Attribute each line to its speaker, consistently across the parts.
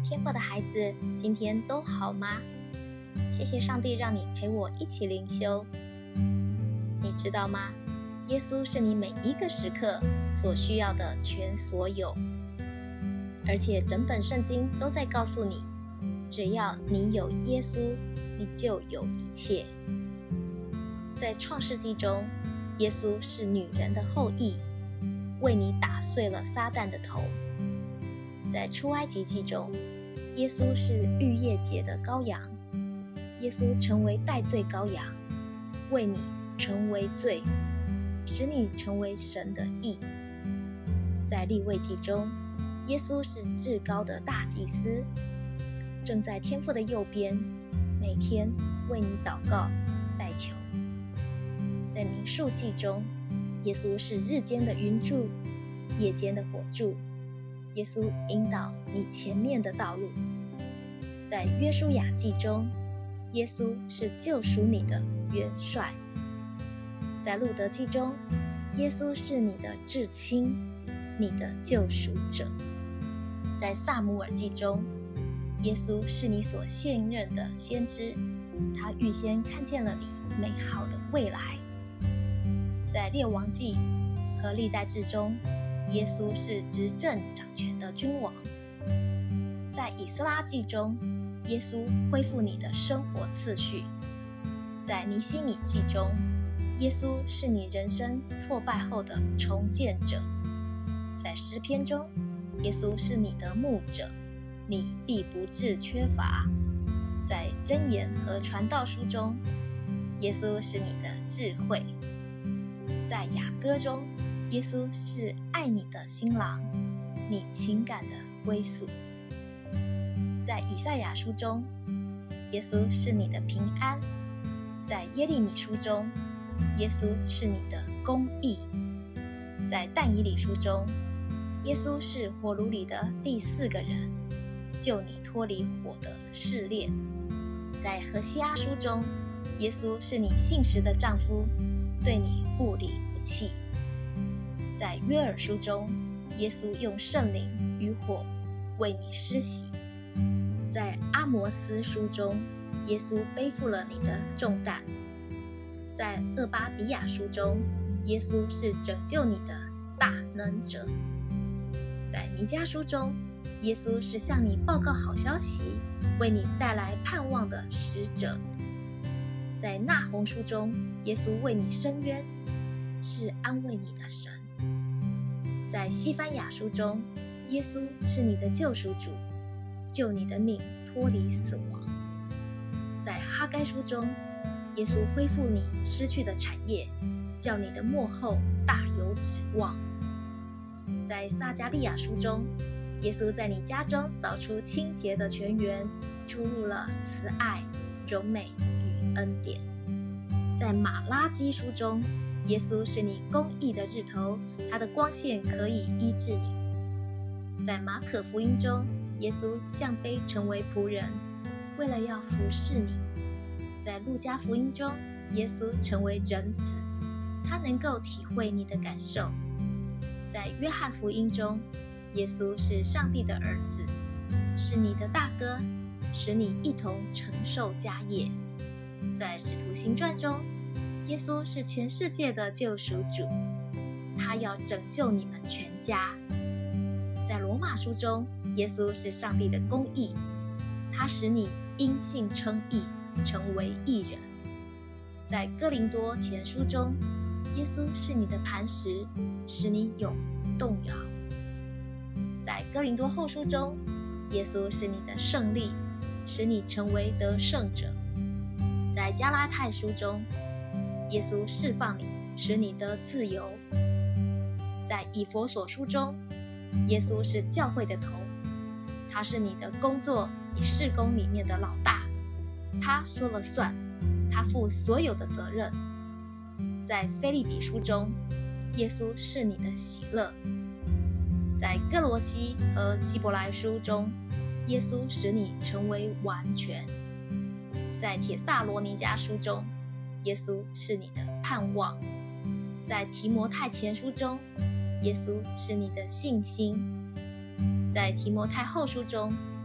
Speaker 1: 天父的孩子，今天都好吗？谢谢上帝让你陪我一起灵修。你知道吗？耶稣是你每一个时刻所需要的全所有，而且整本圣经都在告诉你，只要你有耶稣，你就有一切。在创世纪中，耶稣是女人的后裔，为你打碎了撒旦的头。在出埃及记中，耶稣是逾越节的羔羊，耶稣成为代罪羔羊，为你成为罪，使你成为神的义。在利未记中，耶稣是至高的大祭司，正在天父的右边，每天为你祷告代求。在民数记中，耶稣是日间的云柱，夜间的火柱，耶稣引导你前面的道路。在约书亚记中，耶稣是救赎你的元帅。在路德记中，耶稣是你的至亲，你的救赎者。在撒母耳记中，耶稣是你所信任的先知，他预先看见了你美好的未来。在列王记和历代志中，耶稣是执政掌权的君王。在以斯拉记中，耶稣恢复你的生活次序。在尼希米记中，耶稣是你人生挫败后的重建者。在诗篇中，耶稣是你的牧者，你必不致缺乏。在箴言和传道书中，耶稣是你的智慧。在雅歌中，耶稣是爱你的新郎，你情感的归宿。在以赛亚书中，耶稣是你的平安。在耶利米书中，耶稣是你的公义。在但以理书中，耶稣是火炉里的第4个人，救你脱离火的试炼。在何西阿书中，耶稣是你信实的丈夫，对你不离不弃。在约珥书中，耶稣用圣灵与火为你施洗。在阿摩斯书中，耶稣背负了你的重担。在厄巴底亚书中，耶稣是拯救你的大能者。在弥迦书中，耶稣是向你报告好消息，为你带来盼望的使者。在那鸿书中，耶稣为你伸冤，是安慰你的神。在西番雅书中，耶稣是你的救赎主，救你的命脱离死亡。在哈该书中，耶稣恢复你失去的产业，叫你的末后大有指望。在撒迦利亚书中，耶稣在你家中凿出清洁的泉源，注入了慈爱、柔美与恩典。在马拉基书中，耶稣是你公义的日头，他的光线可以医治你。在马可福音中，耶稣降卑成为仆人，为了要服侍你。在路加福音中，耶稣成为人子，他能够体会你的感受。在约翰福音中，耶稣是上帝的儿子，是你的大哥，使你一同承受家业。在使徒行传中，耶稣是全世界的救赎主，他要拯救你们全家。在罗马书中，耶稣是上帝的公义，他使你因信称义，成为义人。在哥林多前书中，耶稣是你的磐石，使你永不动摇。在哥林多后书中，耶稣是你的胜利，使你成为得胜者。在加拉太书中，耶稣释放你，使你得自由。在以弗所书中，耶稣是教会的头，他是你的工作你事工里面的老大，他说了算，他负所有的责任。在腓立比书中，耶稣是你的喜乐。在哥罗西和希伯来书中，耶稣使你成为完全。在帖撒罗尼迦书中，耶稣是你的盼望。在提摩太前书中，耶稣是你的信心。在提摩太后书中，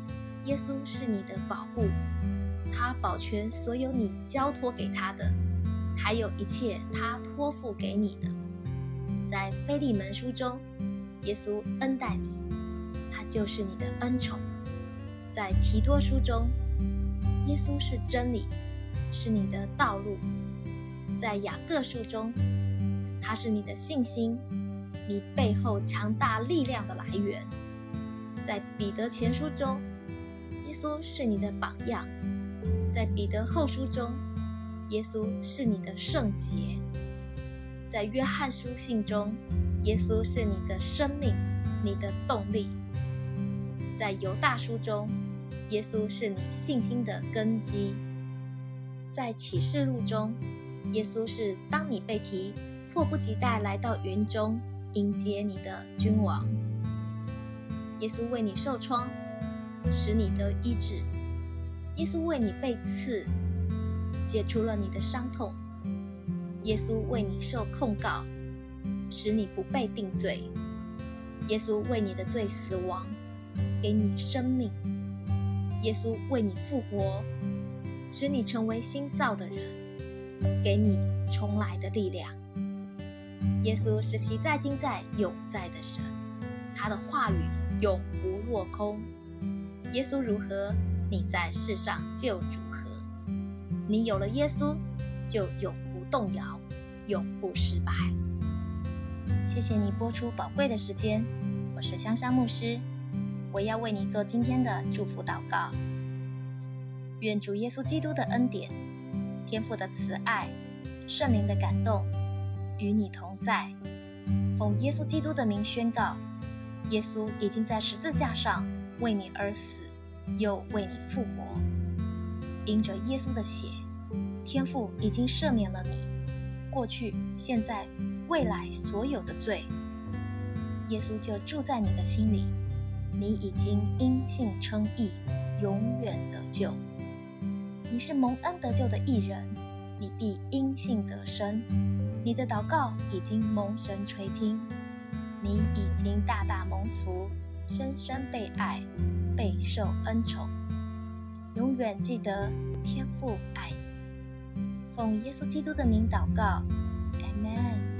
Speaker 1: 耶稣是你的保护，他保全所有你交托给他的，还有一切他托付给你的。在腓利门书中，耶稣恩待你，他就是你的恩宠。在提多书中，耶稣是真理，是你的道路。在雅各书中，他是你的信心，你背后强大力量的来源。在彼得前书中，耶稣是你的榜样。在彼得后书中，耶稣是你的圣洁。在约翰书信中，耶稣是你的生命，你的动力。在犹大书中，耶稣是你信心的根基。在启示录中，耶稣是当你被提，迫不及待来到云中迎接你的君王。耶稣为你受创，使你得医治。耶稣为你被刺，解除了你的伤痛。耶稣为你受控告，使你不被定罪。耶稣为你的罪死亡，给你生命。耶稣为你复活，使你成为新造的人，给你重来的力量。耶稣是昔在今在永在的神，他的话语永不落空。耶稣如何，你在世上就如何。你有了耶稣，就永不动摇，永不失败。谢谢你播出宝贵的时间，我是香香牧师，我要为你做今天的祝福祷告。愿主耶稣基督的恩典、天父的慈爱、圣灵的感动与你同在。奉耶稣基督的名宣告，耶稣已经在十字架上为你而死，又为你复活。因着耶稣的血，天父已经赦免了你过去、现在、未来所有的罪。耶稣就住在你的心里，你已经因信称义，永远得救。你是蒙恩得救的义人，你必因信得生。你的祷告已经蒙神垂听，你已经大大蒙福，深深被爱，备受恩宠。永远记得天父爱你。奉耶稣基督的名祷告 Amen。